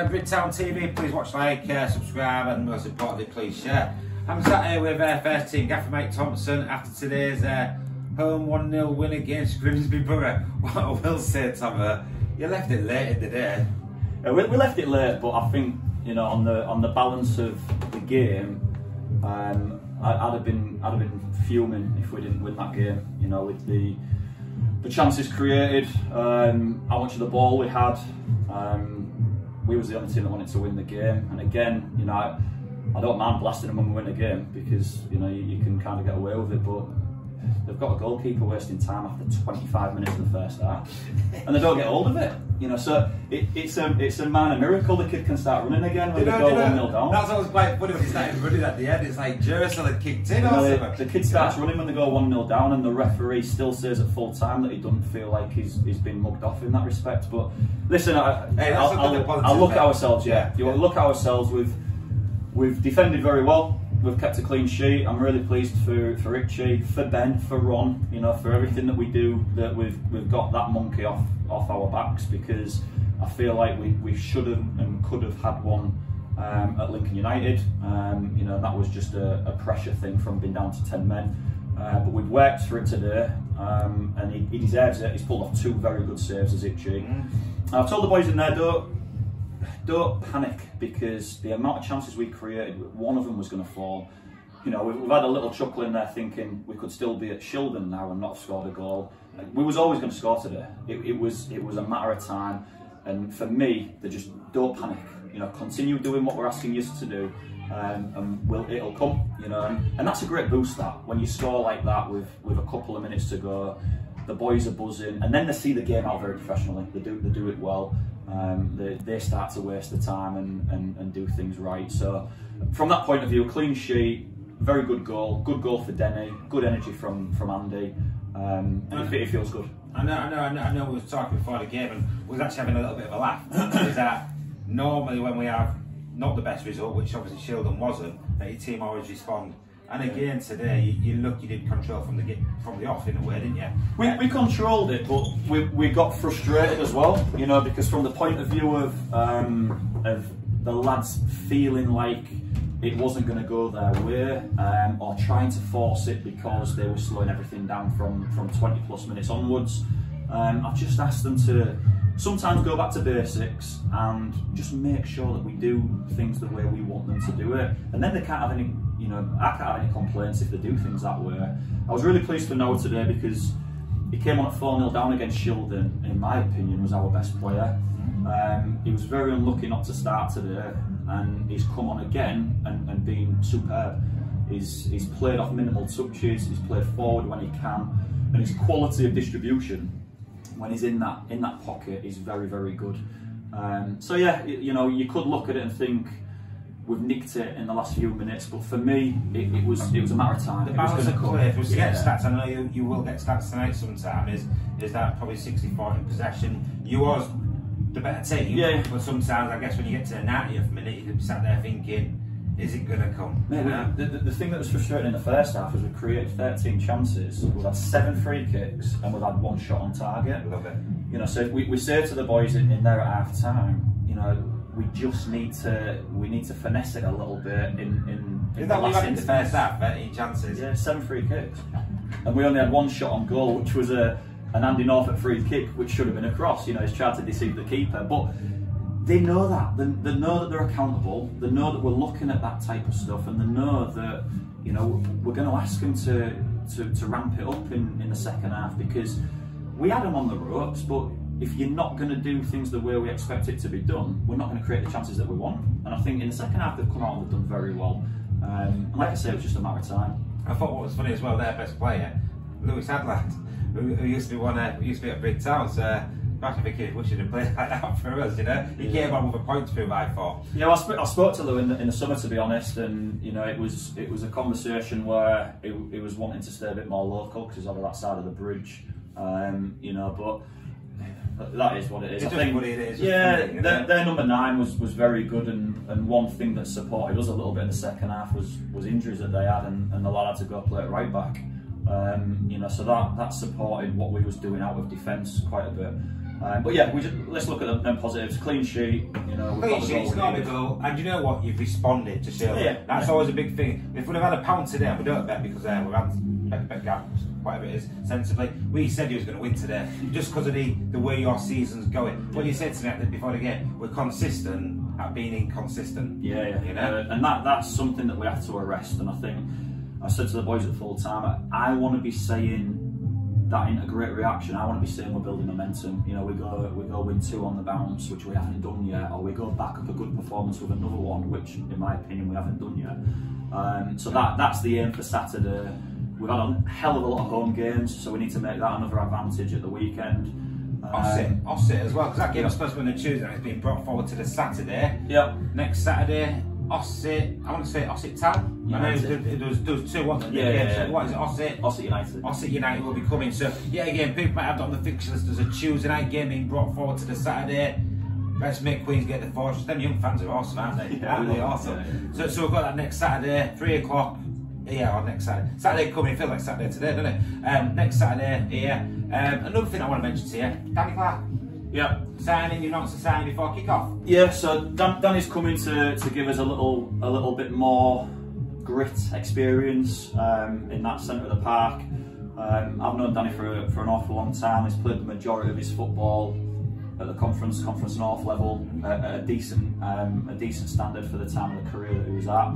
Bricktown TV, please watch, like, subscribe, and most importantly, please share. I'm sat here with first team gaffer Mike Thompson after today's home 1-0 win against Grimsby Borough. What I will say, Tom, you left it late in the day. Yeah, we left it late, but I think, you know, on the balance of the game, I'd have been fuming if we didn't win that game. You know, with the chances created, how much of the ball we had. We was the only team that wanted to win the game, and again, you know, I don't mind blasting them when we win a game because, you know, you can kind of get away with it, but they've got a goalkeeper wasting time after 25 minutes of the first half, and they don't get hold of it. You know, so it's a minor miracle the kid can start running again when they go 1-0 down. That's always quite funny when he started running at the end. It's like Jerusalem had kicked in or something. The kid starts running when they go 1-0 down, and the referee still says at full time that he doesn't feel like he's been mugged off in that respect. But listen, I'll look at ourselves. You look at ourselves. We've defended very well. We've kept a clean sheet. I'm really pleased for Richie, for Ben, for Ron, you know, for everything that we do, that we've got that monkey off our backs, because I feel like we should have and could have had one at Lincoln United. You know, that was just a pressure thing from being down to 10 men. But we've worked for it today, and he deserves it. He's pulled off 2 very good saves as Richie. I've told the boys in there, don't panic, because the amount of chances we created, one of them was going to fall. You know, we've had a little chuckle in there thinking we could still be at Shildon now and not have scored a goal. We was always going to score today. It was a matter of time, and for me, they just don't panic. You know, continue doing what we're asking you to do, and it'll come. You know, and that's a great boost. That when you score like that with a couple of minutes to go, the boys are buzzing, and then they see the game out very professionally. They do it well. They start to waste the time and do things right. So from that point of view, clean sheet, very good goal for Denny, good energy from Andy, and it feels good. I know we were talking before the game, and we was actually having a little bit of a laugh. Is that normally when we have not the best result, which obviously Shildon wasn't, that your team always respond. And again today, you did control from the off in a way, didn't you? We controlled it, but we got frustrated as well. You know, because from the point of view of the lads feeling like it wasn't going to go their way, or trying to force it because they were slowing everything down from 20+ minutes onwards. I've just asked them to sometimes go back to basics and just make sure that we do things the way we want them to do it, and then they can't have any. You know, I can't have any complaints if they do things that way. I was really pleased for Noah today because he came on at 4-0 down against Shildon. In my opinion, was our best player. He was very unlucky not to start today, and he's come on again and been superb. He's played off minimal touches. He's played forward when he can, and his quality of distribution when he's in that pocket is very, very good. So yeah, you know, you could look at it and think we've nicked it in the last few minutes, but for me, it was a matter of time. The balance of play, if we get stats, I know you will get stats tonight sometime, is that probably 60-40 possession. You was the better team, but sometimes I guess when you get to the 90th minute, you could be sat there thinking, is it going to come? The thing that was frustrating in the first half was we created 13 chances, we've had 7 free kicks, and we've had 1 shot on target. Love it. You know, so we say to the boys in there at half time, you know, we just need to finesse it a little bit in Is that what you had in the first half, 13 chances? Yeah, 7 free kicks. And we only had 1 shot on goal, which was an Andy Norfolk free kick, which should have been a cross. You know, he's tried to deceive the keeper. But they know that. They know that they're accountable. They know that we're looking at that type of stuff, and they know that, you know, we're going to ask them to ramp it up in the second half, because we had them on the ropes, but if you're not going to do things the way we expect it to be done, we're not going to create the chances that we want. And I think in the second half they've come out and they've done very well. And like I say, it was just a matter of time. I thought what was funny as well, their best player, Lewis Hadland, who used to be at Bricktown, so I think we should have played like that for us, you know. He came on with a point through, I thought. Yeah, well, I spoke to Lou in the summer, to be honest, and you know, it was a conversation where he was wanting to stay a bit more local because he's on that side of the bridge, you know, but that is what it is. I think what it is. Yeah, their number 9 was very good, and one thing that supported us a little bit in the second half was injuries that they had, and the lad had to go play it right back. You know, so that supported what we was doing out of defence quite a bit. But yeah, let's look at them positives. Clean sheet, you know. Clean sheet's not a goal, and you know what? You've responded to Shirley. Yeah, that's always a big thing. If we'd have had a pound today, we don't bet because we've had bet gap quite a bit sensibly. We said he was going to win today just because of the way your season's going. What you said to me before the game, we're consistent at being inconsistent. Yeah. You know? And that's something that we have to arrest. And I think I said to the boys at full time, I want to be saying that into great reaction. I want to be saying we're building momentum. You know, we go win 2 on the bounce, which we haven't done yet, or we go back up a good performance with another one, which in my opinion we haven't done yet. So that's the aim for Saturday. We've had a hell of a lot of home games, so we need to make that another advantage at the weekend. Offset as well, because that game was supposed to be on the Tuesday and it's been brought forward to the Saturday. Yeah. Next Saturday, Ossett, I want to say Ossett Town. United. I know there was 2, wasn't there? Yeah. So what is it, Ossett? Ossett United. Ossett United will be coming. So, yeah, again, people might have that on the fixture list. There's a Tuesday night game being brought forward to the Saturday. Let's make Queens get the fortress. Them young fans are awesome, aren't they? Yeah, aren't they awesome? Yeah. So we've got that next Saturday, 3 o'clock. Yeah, or next Saturday. Saturday coming, it feels like Saturday today, doesn't it? Next Saturday here. Another thing I want to mention to you, Danny Clark. Yeah. Signing, you're not signing before kick-off. Yeah, so Danny's coming to give us a little bit more grit experience in that centre of the park. I've known Danny for an awful long time. He's played the majority of his football at the Conference North level at a decent standard for the time of the career that he was at.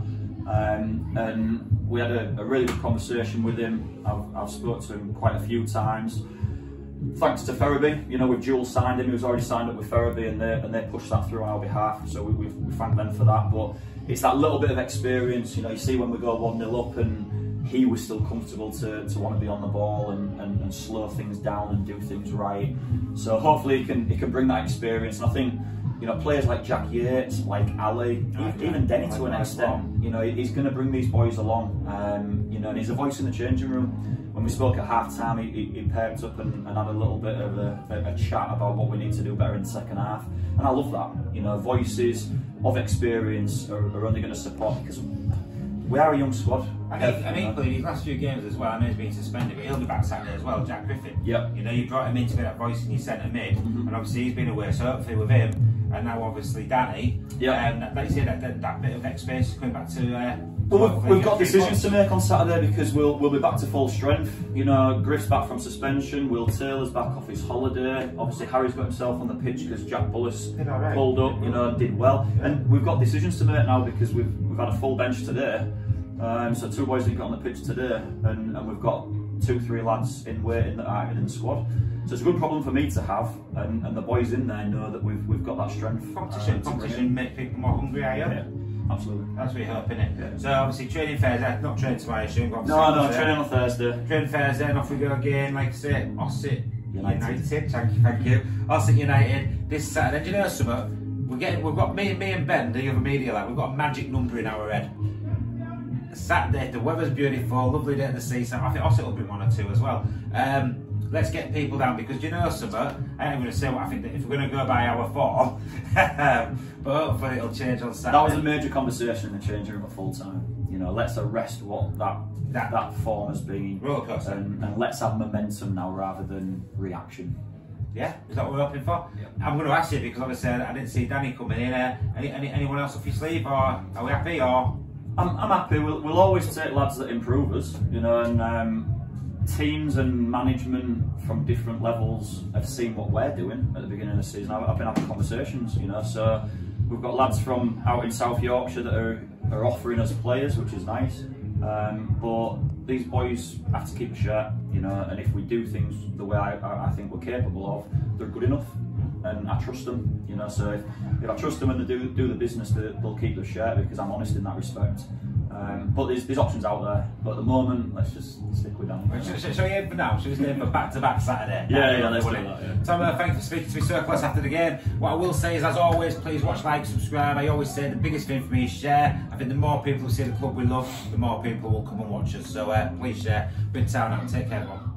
And we had a really good conversation with him. I've spoken to him quite a few times. Thanks to Ferriby, you know, we've dual signed him. He was already signed up with Ferriby, and they pushed that through on our behalf. So we thank them for that. But it's that little bit of experience. You know, you see when we go 1-0 up, and he was still comfortable to want to be on the ball and slow things down and do things right. So hopefully he can bring that experience. And I think, you know, players like Jack Yates, like Ali, even Denny to an extent, you know, he's going to bring these boys along. You know, and he's a voice in the changing room. When we spoke at half time, he perked up and had a little bit of a chat about what we need to do better in the second half. And I love that. You know, voices of experience are only going to support, because we are a young squad. And equally, these last few games as well, I know he's been suspended, but he'll be back Saturday as well, Jack Griffin. Yeah. You know, you brought him in to be that voice in your centre mid, and obviously he's been away, so hopefully with him, and now obviously Danny, like you say, that bit of experience coming back to... Well, we've got decisions to make on Saturday, because we'll be back to full strength. You know, Griff's back from suspension, Will Taylor's back off his holiday. Obviously, Harry's got himself on the pitch because Jack Bullis pulled up, you know, and did well. And we've got decisions to make now, because we've had a full bench today. So 2 boys that got on the pitch today, and we've got 2-3 lads in waiting that aren't in the squad. So it's a good problem for me to have, and the boys in there know that we've got that strength. Competition make people more hungry, are you? Yeah. Absolutely. That's what you're hoping, innit? Yeah. So obviously training Thursday, not training tomorrow, I assume. No, training on Thursday. Training Thursday, and off we go again, like I say, Ossett United. Thank you. Ossett United this Saturday. Do you know something? We've got me and Ben, the other media lad, we've got a magic number in our head. Saturday, the weather's beautiful, lovely day at the seaside. I think Ossett will bring 1 or 2 as well. Let's get people down, because you know something, I ain't going to say what I think, that if we're going to go by our form, but hopefully it'll change on Saturday. That was a major conversation in the changing room at full time. You know, let's arrest what that form has been, and let's have momentum now rather than reaction. Yeah, is that what we're hoping for? Yeah. I'm going to ask you, because obviously I didn't see Danny coming in. Anyone else off your sleeve, or are we happy? Or I'm happy. We'll always take lads that improve us, you know, and teams and management from different levels have seen what we're doing at the beginning of the season. I've been having conversations, you know, so we've got lads from out in South Yorkshire that are offering us players, which is nice. But these boys have to keep a shirt, you know, and if we do things the way I think we're capable of, they're good enough, and I trust them, you know. So if I trust them and they do the business, they'll keep the shirt, because I'm honest in that respect. But there's options out there. But at the moment, let's just stick with them. Shall we aim for now? Shall we stay for back-to-back Saturday? Yeah, let's do that. Yeah. Tom, thanks for speaking to me so close after the game. What I will say is, as always, please watch, like, subscribe. I always say the biggest thing for me is share. I think the more people who see the club we love, the more people will come and watch us. So please share. Big town out. Take care, everyone.